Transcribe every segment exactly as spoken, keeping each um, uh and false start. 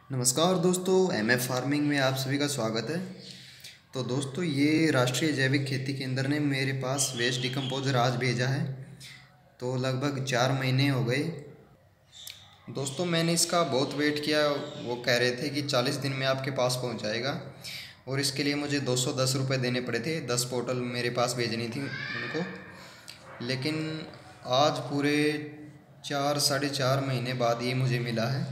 नमस्कार दोस्तों, M F farming में आप सभी का स्वागत है। तो दोस्तों, ये राष्ट्रीय जैविक खेती केंद्र ने मेरे पास वेस्ट डिकम्पोजर आज भेजा है। तो लगभग चार महीने हो गए दोस्तों। मैंने इसका बहुत वेट किया। वो कह रहे थे कि चालीस दिन में आपके पास पहुंच जाएगा, और इसके लिए मुझे दो सौ दस रुपये देने पड़े थे। दस बोतल मेरे पास भेजनी थी उनको। लेकिन आज पूरे चार साढ़े चार महीने बाद ये मुझे मिला है।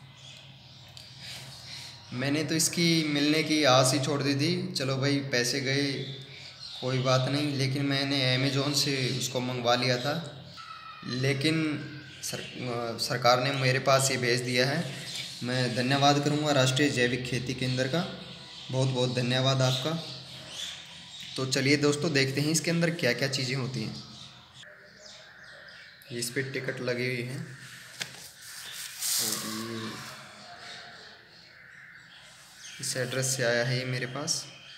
मैंने तो इसकी मिलने की आस ही छोड़ दी थी। चलो भाई, पैसे गए, कोई बात नहीं। लेकिन मैंने अमेज़ोन से उसको मंगवा लिया था। लेकिन सर, सरकार ने मेरे पास ये भेज दिया है। मैं धन्यवाद करूँगा राष्ट्रीय जैविक खेती केंद्र का। बहुत बहुत धन्यवाद आपका। तो चलिए दोस्तों, देखते हैं इसके अंदर क्या क्या चीज़ें होती हैं। इस पर टिकट लगी हुई है, और ये इस एड्रेस से आया है ये मेरे पास।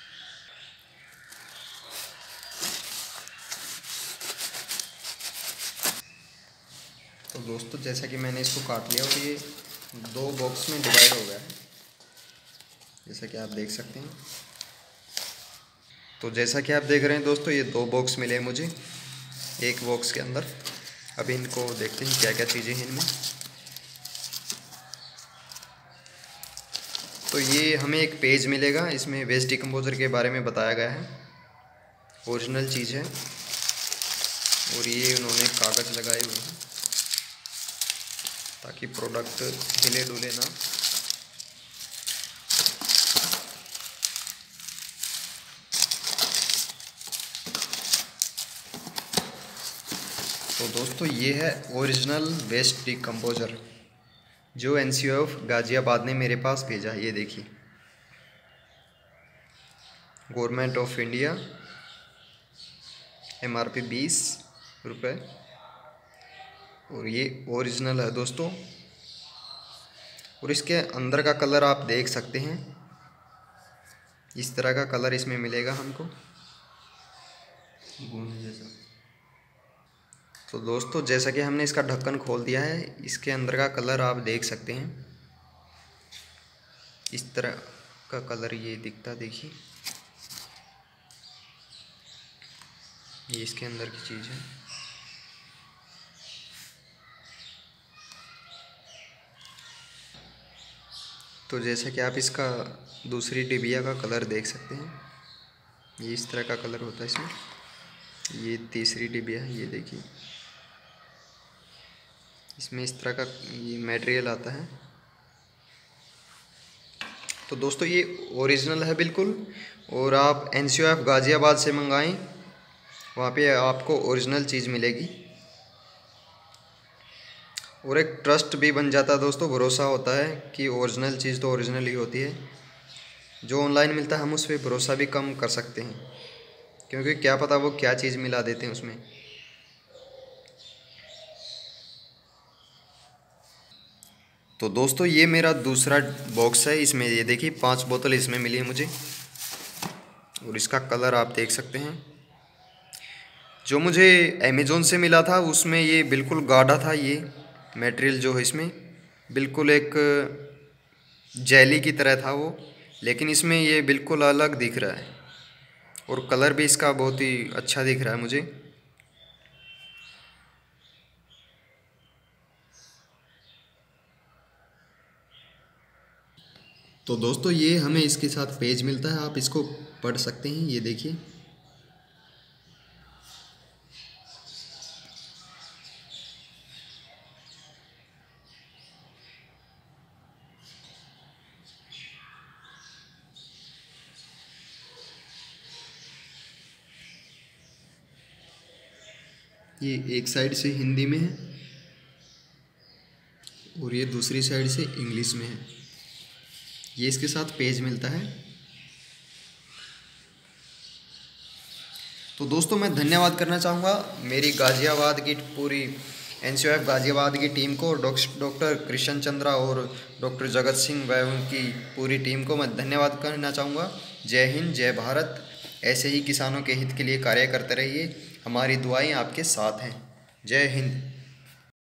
तो दोस्तों, जैसा कि मैंने इसको काट लिया और ये दो बॉक्स में डिवाइड हो गया है, जैसा कि आप देख सकते हैं। तो जैसा कि आप देख रहे हैं दोस्तों, ये दो बॉक्स मिले मुझे एक बॉक्स के अंदर। अभी इनको देखते हैं क्या क्या चीज़ें हैं इनमें। तो ये हमें एक पेज मिलेगा, इसमें वेस्ट डिकम्पोजर के बारे में बताया गया है। ओरिजिनल चीज़ है, और ये उन्होंने कागज़ लगाए हुए हैं ताकि प्रोडक्ट हिले डुले ना। तो दोस्तों, ये है ओरिजिनल वेस्ट डिकम्पोजर जो N C O F Ghaziabad ने मेरे पास भेजा है। ये देखिए, government of India, M R P बीस रुपये, और ये ओरिजिनल है दोस्तों। और इसके अंदर का कलर आप देख सकते हैं, इस तरह का कलर इसमें मिलेगा हमको जैसा। तो दोस्तों, जैसा कि हमने इसका ढक्कन खोल दिया है, इसके अंदर का कलर आप देख सकते हैं। इस तरह का कलर ये दिखता, देखिए, ये इसके अंदर की चीज़ है। तो जैसा कि आप इसका दूसरी डिबिया का कलर देख सकते हैं, ये इस तरह का कलर होता है इसमें। ये तीसरी डिबिया है, ये देखिए, इसमें इस तरह का ये मटेरियल आता है। तो दोस्तों, ये ओरिजिनल है बिल्कुल। और आप N C O F Ghaziabad से मंगाएं, वहाँ पे आपको ओरिजिनल चीज़ मिलेगी। और एक ट्रस्ट भी बन जाता है दोस्तों, भरोसा होता है कि ओरिजिनल चीज़ तो ओरिजिनल ही होती है। जो ऑनलाइन मिलता है हम उस पर भरोसा भी कम कर सकते हैं, क्योंकि क्या पता वो क्या चीज़ मिला देते हैं उसमें। तो दोस्तों, ये मेरा दूसरा बॉक्स है। इसमें ये देखिए, पांच बोतल इसमें मिली है मुझे, और इसका कलर आप देख सकते हैं। जो मुझे अमेज़ोन से मिला था उसमें ये बिल्कुल गाढ़ा था। ये मटेरियल जो है इसमें बिल्कुल एक जेली की तरह था वो, लेकिन इसमें ये बिल्कुल अलग दिख रहा है, और कलर भी इसका बहुत ही अच्छा दिख रहा है मुझे। तो दोस्तों, ये हमें इसके साथ पेज मिलता है, आप इसको पढ़ सकते हैं। ये देखिए, ये एक साइड से हिंदी में है और ये दूसरी साइड से इंग्लिश में है। ये इसके साथ पेज मिलता है। तो दोस्तों, मैं धन्यवाद करना चाहूँगा मेरी गाज़ियाबाद की पूरी N C O F Ghaziabad की टीम को, डॉक्टर कृष्ण चंद्रा और डॉक्टर जगत सिंह व उनकी पूरी टीम को मैं धन्यवाद करना चाहूँगा। जय हिंद, जय भारत। ऐसे ही किसानों के हित के लिए कार्य करते रहिए। हमारी दुआएं आपके साथ हैं। जय हिंद।